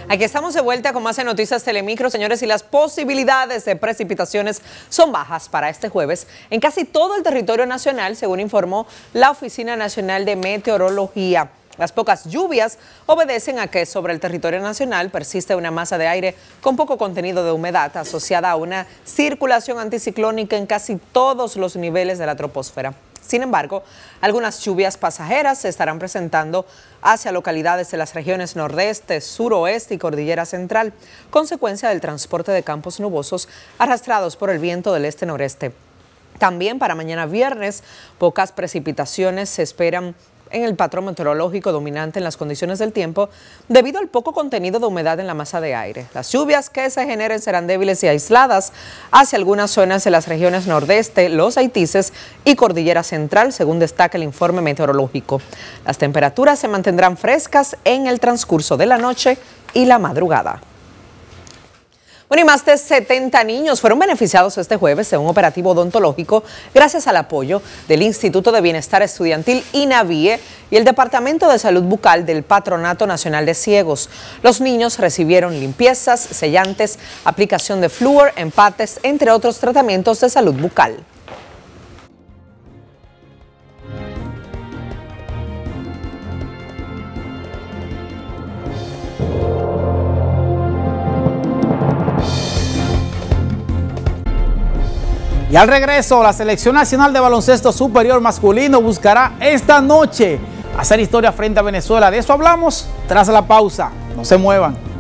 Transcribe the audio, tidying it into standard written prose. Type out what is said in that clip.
Aquí estamos de vuelta con más en Noticias Telemicro, señores, y las posibilidades de precipitaciones son bajas para este jueves en casi todo el territorio nacional, según informó la Oficina Nacional de Meteorología. Las pocas lluvias obedecen a que sobre el territorio nacional persiste una masa de aire con poco contenido de humedad asociada a una circulación anticiclónica en casi todos los niveles de la troposfera. Sin embargo, algunas lluvias pasajeras se estarán presentando hacia localidades de las regiones nordeste, suroeste y cordillera central, consecuencia del transporte de campos nubosos arrastrados por el viento del este-noreste. También para mañana viernes, pocas precipitaciones se esperan en el patrón meteorológico dominante en las condiciones del tiempo debido al poco contenido de humedad en la masa de aire. Las lluvias que se generen serán débiles y aisladas hacia algunas zonas de las regiones nordeste, los Haitises y cordillera central, según destaca el informe meteorológico. Las temperaturas se mantendrán frescas en el transcurso de la noche y la madrugada. Bueno, y más de 70 niños fueron beneficiados este jueves de un operativo odontológico gracias al apoyo del Instituto de Bienestar Estudiantil INAVIE y el Departamento de Salud Bucal del Patronato Nacional de Ciegos. Los niños recibieron limpiezas, sellantes, aplicación de flúor, empates, entre otros tratamientos de salud bucal. Y al regreso, la Selección Nacional de Baloncesto Superior Masculino buscará esta noche hacer historia frente a Venezuela. De eso hablamos tras la pausa. No se muevan.